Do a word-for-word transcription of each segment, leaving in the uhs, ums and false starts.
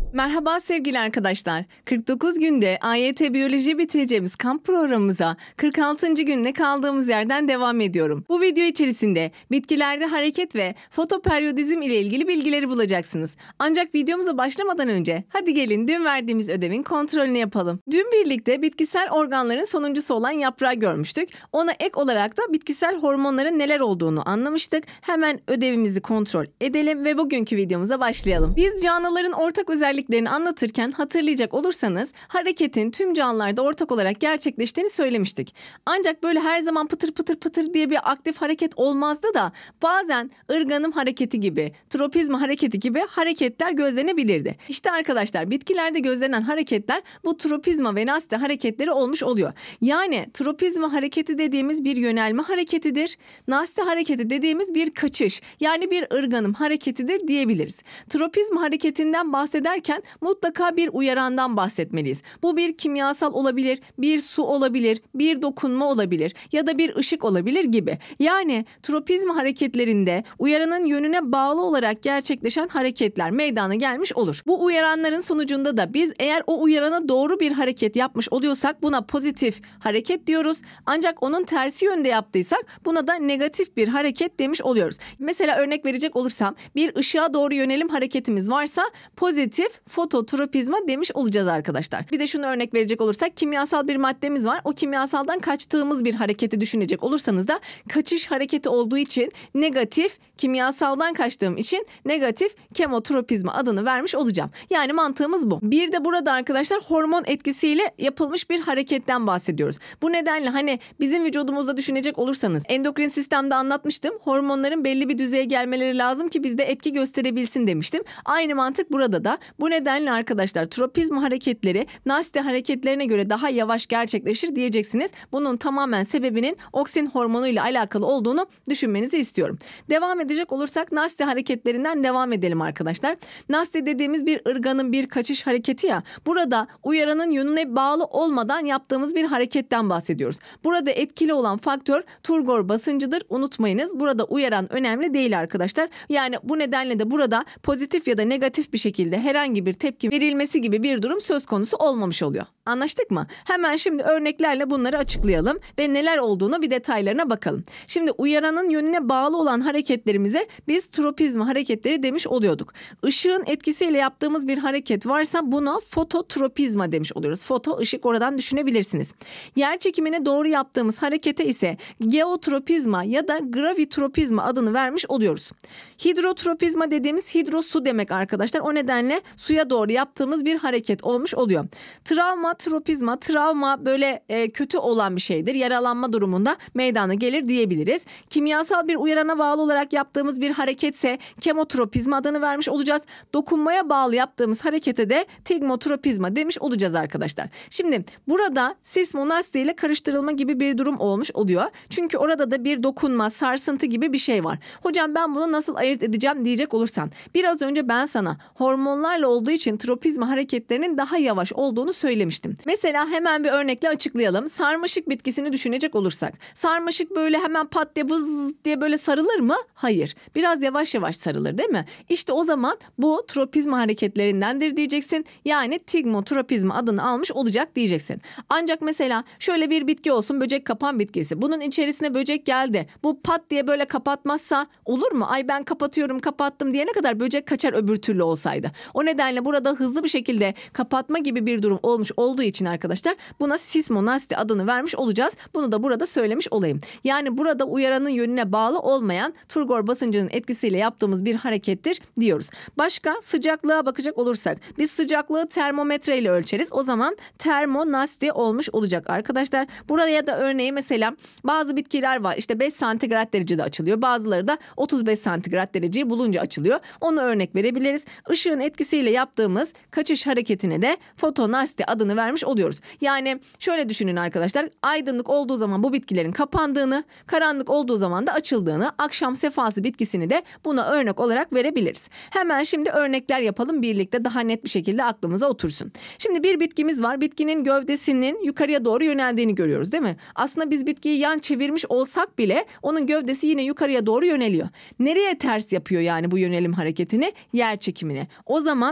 Merhaba sevgili arkadaşlar. kırk dokuz günde A Y T Biyoloji bitireceğimiz kamp programımıza kırk altıncı günde kaldığımız yerden devam ediyorum. Bu video içerisinde bitkilerde hareket ve fotoperiyodizm ile ilgili bilgileri bulacaksınız. Ancak videomuza başlamadan önce hadi gelin dün verdiğimiz ödevin kontrolünü yapalım. Dün birlikte bitkisel organların sonuncusu olan yaprağı görmüştük. Ona ek olarak da bitkisel hormonların neler olduğunu anlamıştık. Hemen ödevimizi kontrol edelim ve bugünkü videomuza başlayalım. Biz canlıların ortak özelliklerini anlatırken hatırlayacak olursanız hareketin tüm canlılarda ortak olarak gerçekleştiğini söylemiştik. Ancak böyle her zaman pıtır pıtır pıtır diye bir aktif hareket olmazdı da bazen ırganım hareketi gibi, tropizma hareketi gibi hareketler gözlenebilirdi. İşte arkadaşlar bitkilerde gözlenen hareketler bu tropizma ve naste hareketleri olmuş oluyor. Yani tropizma hareketi dediğimiz bir yönelme hareketidir. Naste hareketi dediğimiz bir kaçış yani bir ırganım hareketidir diyebiliriz. Tropizma hareketinden bahsederken mutlaka bir uyarandan bahsetmeliyiz. Bu bir kimyasal olabilir, bir su olabilir, bir dokunma olabilir ya da bir ışık olabilir gibi. Yani tropizma hareketlerinde uyaranın yönüne bağlı olarak gerçekleşen hareketler meydana gelmiş olur. Bu uyaranların sonucunda da biz eğer o uyarana doğru bir hareket yapmış oluyorsak buna pozitif hareket diyoruz. Ancak onun tersi yönde yaptıysak buna da negatif bir hareket demiş oluyoruz. Mesela örnek verecek olursam bir ışığa doğru yönelim hareketimiz varsa pozitif fototropizma demiş olacağız arkadaşlar. Bir de şunu örnek verecek olursak kimyasal bir maddemiz var. O kimyasaldan kaçtığımız bir hareketi düşünecek olursanız da kaçış hareketi olduğu için negatif, kimyasaldan kaçtığım için negatif kemotropizma adını vermiş olacağım. Yani mantığımız bu. Bir de burada arkadaşlar hormon etkisiyle yapılmış bir hareketten bahsediyoruz. Bu nedenle hani bizim vücudumuzda düşünecek olursanız endokrin sistemde anlatmıştım. Hormonların belli bir düzeye gelmeleri lazım ki bizde etki gösterebilsin demiştim. Aynı mantık burada da. Bu nedenle arkadaşlar tropizma hareketleri naste hareketlerine göre daha yavaş gerçekleşir diyeceksiniz. Bunun tamamen sebebinin oksin hormonuyla alakalı olduğunu düşünmenizi istiyorum. Devam edecek olursak naste hareketlerinden devam edelim arkadaşlar. Naste dediğimiz bir ırganın bir kaçış hareketi ya. Burada uyaranın yönüne bağlı olmadan yaptığımız bir hareketten bahsediyoruz. Burada etkili olan faktör turgor basıncıdır. Unutmayınız. Burada uyaran önemli değil arkadaşlar. Yani bu nedenle de burada pozitif ya da negatif bir şekilde herhangi bir tepki verilmesi gibi bir durum söz konusu olmamış oluyor. Anlaştık mı? Hemen şimdi örneklerle bunları açıklayalım ve neler olduğunu bir detaylarına bakalım. Şimdi uyaranın yönüne bağlı olan hareketlerimize biz tropizma hareketleri demiş oluyorduk. Işığın etkisiyle yaptığımız bir hareket varsa buna fototropizma demiş oluyoruz. Foto, ışık oradan düşünebilirsiniz. Yer çekimine doğru yaptığımız harekete ise geotropizma ya da gravitropizma adını vermiş oluyoruz. Hidrotropizma dediğimiz hidro su demek arkadaşlar. O nedenle suya doğru yaptığımız bir hareket olmuş oluyor. Travma, tropizma, travma böyle e, kötü olan bir şeydir. Yaralanma durumunda meydana gelir diyebiliriz. Kimyasal bir uyarana bağlı olarak yaptığımız bir hareketse kemotropizma adını vermiş olacağız. Dokunmaya bağlı yaptığımız harekete de tigmotropizma demiş olacağız arkadaşlar. Şimdi burada sismonaste ile karıştırılma gibi bir durum olmuş oluyor. Çünkü orada da bir dokunma, sarsıntı gibi bir şey var. Hocam ben bunu nasıl ayırt edeceğim diyecek olursan. Biraz önce ben sana hormonlarla olduğu için tropizma hareketlerinin daha yavaş olduğunu söylemiştim. Mesela hemen bir örnekle açıklayalım. Sarmaşık bitkisini düşünecek olursak. Sarmaşık böyle hemen pat diye vız diye böyle sarılır mı? Hayır. Biraz yavaş yavaş sarılır değil mi? İşte o zaman bu tropizma hareketlerindendir diyeceksin. Yani tigmotropizma adını almış olacak diyeceksin. Ancak mesela şöyle bir bitki olsun, böcek kapan bitkisi. Bunun içerisine böcek geldi. Bu pat diye böyle kapatmazsa olur mu? Ay ben kapatıyorum, kapattım diyene kadar böcek kaçar öbür türlü olsaydı. O nedenle burada hızlı bir şekilde kapatma gibi bir durum olmuş olduğu için arkadaşlar buna sismonaste adını vermiş olacağız. Bunu da burada söylemiş olayım. Yani burada uyaranın yönüne bağlı olmayan turgor basıncının etkisiyle yaptığımız bir harekettir diyoruz. Başka sıcaklığa bakacak olursak biz sıcaklığı termometre ile ölçeriz. O zaman termonaste olmuş olacak arkadaşlar. Buraya da örneği mesela bazı bitkiler var. İşte beş santigrat derecede açılıyor. Bazıları da otuz beş santigrat dereceyi bulunca açılıyor. Onu örnek verebiliriz. Işığın etkisiyle yaptığımız kaçış hareketine de fotonaste adını vermiş oluyoruz. Yani şöyle düşünün arkadaşlar. Aydınlık olduğu zaman bu bitkilerin kapandığını, karanlık olduğu zaman da açıldığını, akşam sefası bitkisini de buna örnek olarak verebiliriz. Hemen şimdi örnekler yapalım birlikte daha net bir şekilde aklımıza otursun. Şimdi bir bitkimiz var. Bitkinin gövdesinin yukarıya doğru yöneldiğini görüyoruz değil mi? Aslında biz bitkiyi yan çevirmiş olsak bile onun gövdesi yine yukarıya doğru yöneliyor. Nereye ters yapıyor yani bu yönelim hareketini? Yer çekimine. O zaman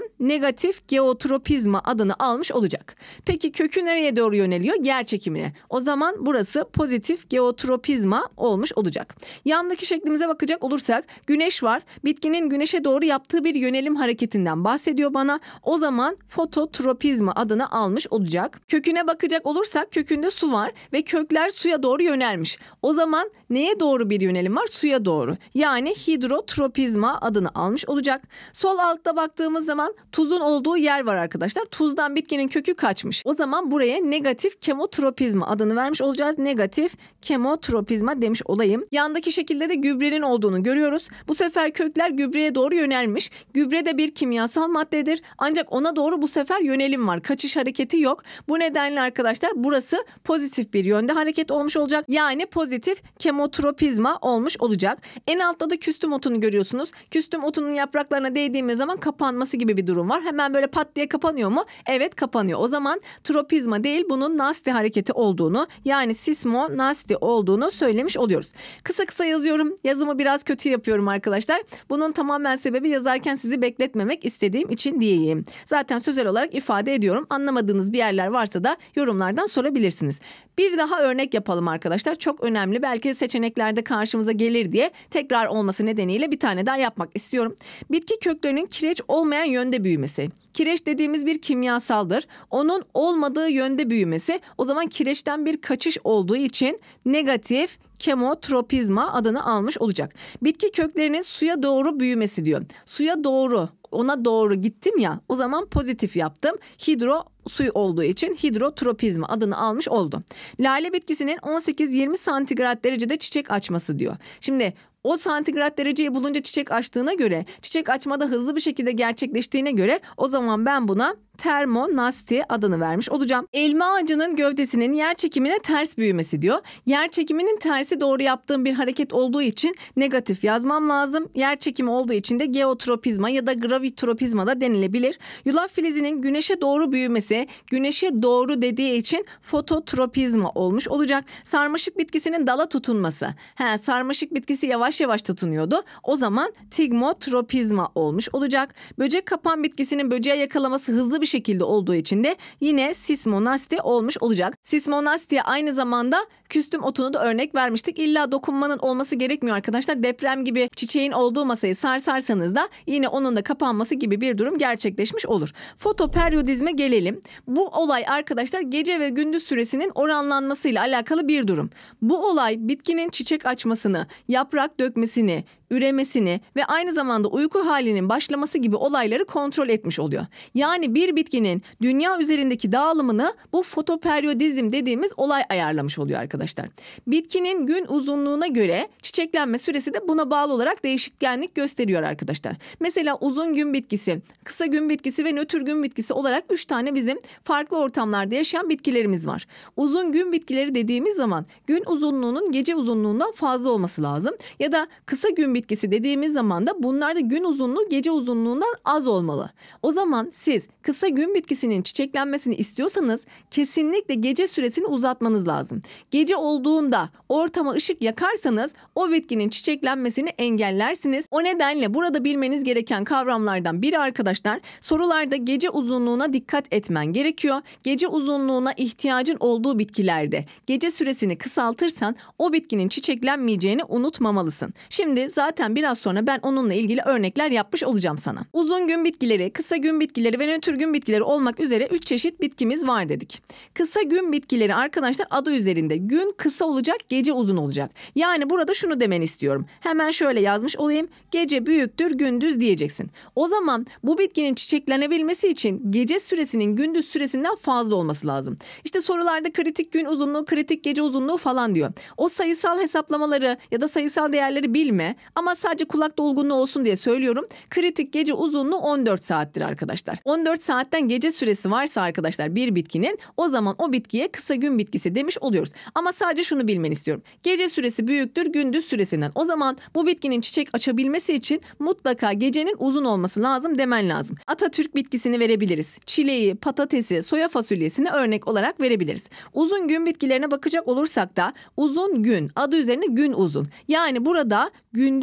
zaman negatif geotropizma adını almış olacak. Peki kökü nereye doğru yöneliyor? Yer çekimine. O zaman burası pozitif geotropizma olmuş olacak. Yandaki şeklimize bakacak olursak güneş var. Bitkinin güneşe doğru yaptığı bir yönelim hareketinden bahsediyor bana. O zaman fototropizma adını almış olacak. Köküne bakacak olursak kökünde su var ve kökler suya doğru yönelmiş. O zaman neye doğru bir yönelim var? Suya doğru. Yani hidrotropizma adını almış olacak. Sol altta baktığımız zaman tuzun olduğu yer var arkadaşlar. Tuzdan bitkinin kökü kaçmış. O zaman buraya negatif kemotropizma adını vermiş olacağız. Negatif kemotropizma demiş olayım. Yandaki şekilde de gübrenin olduğunu görüyoruz. Bu sefer kökler gübreye doğru yönelmiş. Gübre de bir kimyasal maddedir. Ancak ona doğru bu sefer yönelim var. Kaçış hareketi yok. Bu nedenle arkadaşlar burası pozitif bir yönde hareket olmuş olacak. Yani pozitif kemotropizma olmuş olacak. En altta da küstüm otunu görüyorsunuz. Küstüm otunun yapraklarına değdiğimiz zaman kapanması gibi bir durum var. Hemen böyle pat diye kapanıyor mu? Evet, kapanıyor. O zaman tropizma değil, bunun nasti hareketi olduğunu, yani sismonasti olduğunu söylemiş oluyoruz. Kısa kısa yazıyorum. Yazımı biraz kötü yapıyorum arkadaşlar. Bunun tamamen sebebi yazarken sizi bekletmemek istediğim için diyeyim. Zaten sözel olarak ifade ediyorum. Anlamadığınız bir yerler varsa da yorumlardan sorabilirsiniz. Bir daha örnek yapalım arkadaşlar. Çok önemli. Belki seçeneklerde karşımıza gelir diye tekrar olması nedeniyle bir tane daha yapmak istiyorum. Bitki köklerinin kireç olmayan yönde büyümesi. Kireç dediğimiz bir kimyasaldır. Onun olmadığı yönde büyümesi, o zaman kireçten bir kaçış olduğu için negatif kemotropizma adını almış olacak. Bitki köklerinin suya doğru büyümesi diyor. Suya doğru, ona doğru gittim ya, o zaman pozitif yaptım. Hidro suyu olduğu için hidrotropizma adını almış oldu. Lale bitkisinin on sekiz yirmi santigrat derecede çiçek açması diyor. Şimdi o santigrat dereceyi bulunca çiçek açtığına göre, çiçek açmada hızlı bir şekilde gerçekleştiğine göre o zaman ben buna termonasti adını vermiş olacağım. Elma ağacının gövdesinin yer çekimine ters büyümesi diyor. Yer çekiminin tersi doğru yaptığım bir hareket olduğu için negatif yazmam lazım. Yer çekimi olduğu için de geotropizma ya da gravitropizma da denilebilir. Yulaf filizinin güneşe doğru büyümesi, güneşe doğru dediği için fototropizma olmuş olacak. Sarmaşık bitkisinin dala tutunması. He, sarmaşık bitkisi yavaş yavaş tutunuyordu. O zaman tigmotropizma olmuş olacak. Böcek kapan bitkisinin böceğe yakalaması hızlı bir şekilde olduğu için de yine sismonasti olmuş olacak. Sismonastiye aynı zamanda küstüm otunu da örnek vermiştik. İlla dokunmanın olması gerekmiyor arkadaşlar. Deprem gibi çiçeğin olduğu masayı sarsarsanız da yine onun da kapanması gibi bir durum gerçekleşmiş olur. Fotoperiyodizme gelelim. Bu olay arkadaşlar gece ve gündüz süresinin oranlanmasıyla alakalı bir durum. Bu olay bitkinin çiçek açmasını, yaprak dökmesini, üremesini ve aynı zamanda uyku halinin başlaması gibi olayları kontrol etmiş oluyor. Yani bir bitkinin dünya üzerindeki dağılımını bu fotoperiyodizm dediğimiz olay ayarlamış oluyor arkadaşlar. Bitkinin gün uzunluğuna göre çiçeklenme süresi de buna bağlı olarak değişkenlik gösteriyor arkadaşlar. Mesela uzun gün bitkisi, kısa gün bitkisi ve nötr gün bitkisi olarak üç tane bizim farklı ortamlarda yaşayan bitkilerimiz var. Uzun gün bitkileri dediğimiz zaman gün uzunluğunun gece uzunluğundan fazla olması lazım. Ya da kısa gün bitkisi dediğimiz zaman da bunlarda gün uzunluğu gece uzunluğundan az olmalı. O zaman siz kısa gün bitkisinin çiçeklenmesini istiyorsanız kesinlikle gece süresini uzatmanız lazım. Gece olduğunda ortama ışık yakarsanız o bitkinin çiçeklenmesini engellersiniz. O nedenle burada bilmeniz gereken kavramlardan biri arkadaşlar, sorularda gece uzunluğuna dikkat etmen gerekiyor. Gece uzunluğuna ihtiyacın olduğu bitkilerde gece süresini kısaltırsan o bitkinin çiçeklenmeyeceğini unutmamalısın. Şimdi zaten biraz sonra ben onunla ilgili örnekler yapmış olacağım sana. Uzun gün bitkileri, kısa gün bitkileri ve nötr gün bitkileri olmak üzere üç çeşit bitkimiz var dedik. Kısa gün bitkileri arkadaşlar adı üzerinde gün kısa olacak, gece uzun olacak. Yani burada şunu demeni istiyorum. Hemen şöyle yazmış olayım. Gece büyüktür gündüz diyeceksin. O zaman bu bitkinin çiçeklenebilmesi için gece süresinin gündüz süresinden fazla olması lazım. İşte sorularda kritik gün uzunluğu, kritik gece uzunluğu falan diyor. O sayısal hesaplamaları ya da sayısal değerleri bilme ama sadece kulak dolgunluğu olsun diye söylüyorum. Kritik gece uzunluğu on dört saattir arkadaşlar. on dört saatten gece süresi varsa arkadaşlar bir bitkinin, o zaman o bitkiye kısa gün bitkisi demiş oluyoruz. Ama sadece şunu bilmeni istiyorum. Gece süresi büyüktür gündüz süresinden. O zaman bu bitkinin çiçek açabilmesi için mutlaka gecenin uzun olması lazım demen lazım. Atatürk bitkisini verebiliriz. Çileği, patatesi, soya fasulyesini örnek olarak verebiliriz. Uzun gün bitkilerine bakacak olursak da uzun gün adı üzerine gün uzun. Yani burada gündüz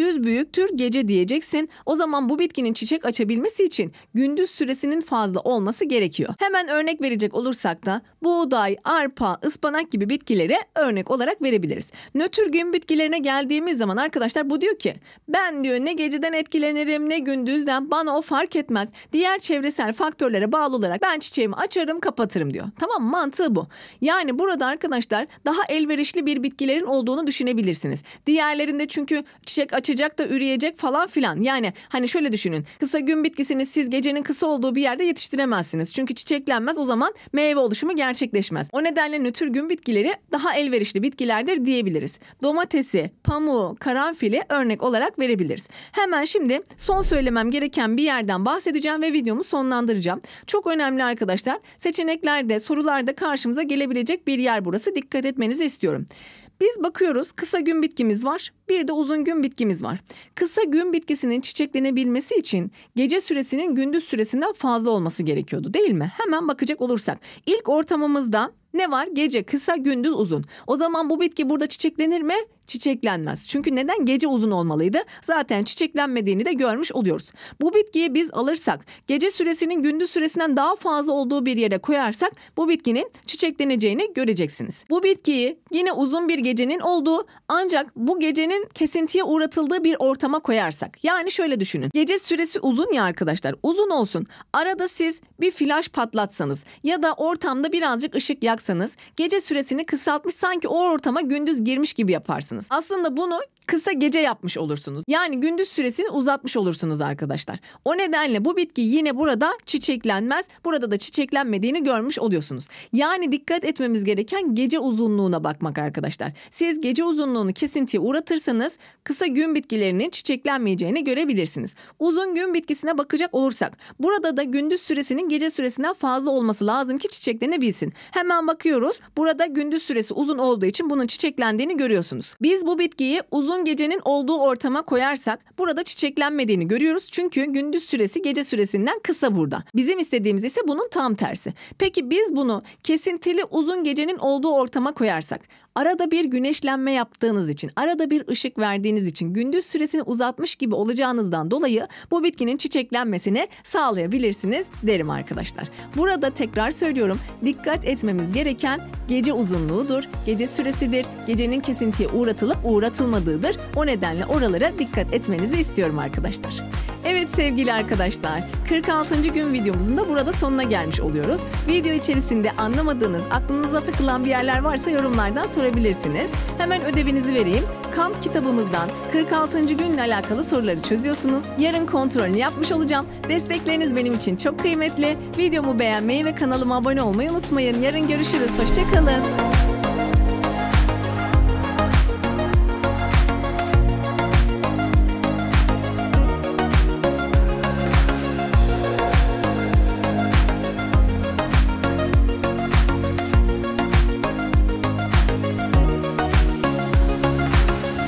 gündüz büyüktür gece diyeceksin. O zaman bu bitkinin çiçek açabilmesi için gündüz süresinin fazla olması gerekiyor. Hemen örnek verecek olursak da buğday, arpa, ıspanak gibi bitkilere örnek olarak verebiliriz. Nötr gün bitkilerine geldiğimiz zaman arkadaşlar bu diyor ki ben diyor ne geceden etkilenirim ne gündüzden, bana o fark etmez. Diğer çevresel faktörlere bağlı olarak ben çiçeğimi açarım kapatırım diyor. Tamam mı? Mantığı bu. Yani burada arkadaşlar daha elverişli bir bitkilerin olduğunu düşünebilirsiniz. Diğerlerinde çünkü çiçek açacak da üreyecek falan filan. Yani hani şöyle düşünün. Kısa gün bitkisini siz gecenin kısa olduğu bir yerde yetiştiremezsiniz. Çünkü çiçeklenmez, o zaman meyve oluşumu gerçekleşmez. O nedenle nötr gün bitkileri daha elverişli bitkilerdir diyebiliriz. Domatesi, pamuğu, karanfili örnek olarak verebiliriz. Hemen şimdi son söylemem gereken bir yerden bahsedeceğim ve videomu sonlandıracağım. Çok önemli arkadaşlar. Seçeneklerde, sorularda karşımıza gelebilecek bir yer burası. Dikkat etmenizi istiyorum. Biz bakıyoruz, kısa gün bitkimiz var, bir de uzun gün bitkimiz var. Kısa gün bitkisinin çiçeklenebilmesi için gece süresinin gündüz süresinden fazla olması gerekiyordu, değil mi? Hemen bakacak olursak ilk ortamımızda ne var? Gece kısa, gündüz uzun. O zaman bu bitki burada çiçeklenir mi? Çiçeklenmez. Çünkü neden? Gece uzun olmalıydı. Zaten çiçeklenmediğini de görmüş oluyoruz. Bu bitkiyi biz alırsak, gece süresinin gündüz süresinden daha fazla olduğu bir yere koyarsak bu bitkinin çiçekleneceğini göreceksiniz. Bu bitkiyi yine uzun bir gecenin olduğu ancak bu gecenin kesintiye uğratıldığı bir ortama koyarsak. Yani şöyle düşünün. Gece süresi uzun ya arkadaşlar. Uzun olsun. Arada siz bir flaş patlatsanız ya da ortamda birazcık ışık yaksanız gece süresini kısaltmış, sanki o ortama gündüz girmiş gibi yaparsınız. Aslında bunu kısa gece yapmış olursunuz. Yani gündüz süresini uzatmış olursunuz arkadaşlar. O nedenle bu bitki yine burada çiçeklenmez. Burada da çiçeklenmediğini görmüş oluyorsunuz. Yani dikkat etmemiz gereken gece uzunluğuna bakmak arkadaşlar. Siz gece uzunluğunu kesintiye uğratırsanız kısa gün bitkilerinin çiçeklenmeyeceğini görebilirsiniz. Uzun gün bitkisine bakacak olursak burada da gündüz süresinin gece süresinden fazla olması lazım ki çiçeklenebilsin. Hemen bakıyoruz. Burada gündüz süresi uzun olduğu için bunun çiçeklendiğini görüyorsunuz. Biz bu bitkiyi uzun gecenin olduğu ortama koyarsak burada çiçeklenmediğini görüyoruz. Çünkü gündüz süresi gece süresinden kısa burada. Bizim istediğimiz ise bunun tam tersi. Peki biz bunu kesintili uzun gecenin olduğu ortama koyarsak, arada bir güneşlenme yaptığınız için, arada bir ışık verdiğiniz için gündüz süresini uzatmış gibi olacağınızdan dolayı bu bitkinin çiçeklenmesini sağlayabilirsiniz derim arkadaşlar. Burada tekrar söylüyorum, dikkat etmemiz gereken gece uzunluğudur, gece süresidir, gecenin kesintiye uğratılıp uğratılmadığıdır. O nedenle oralara dikkat etmenizi istiyorum arkadaşlar. Evet sevgili arkadaşlar, kırk altıncı gün videomuzun da burada sonuna gelmiş oluyoruz. Video içerisinde anlamadığınız, aklınıza takılan bir yerler varsa yorumlardan sorabilirsiniz. Hemen ödevinizi vereyim. Kamp kitabımızdan kırk altıncı günle alakalı soruları çözüyorsunuz. Yarın kontrolünü yapmış olacağım. Destekleriniz benim için çok kıymetli. Videomu beğenmeyi ve kanalıma abone olmayı unutmayın. Yarın görüşürüz. Hoşça kalın.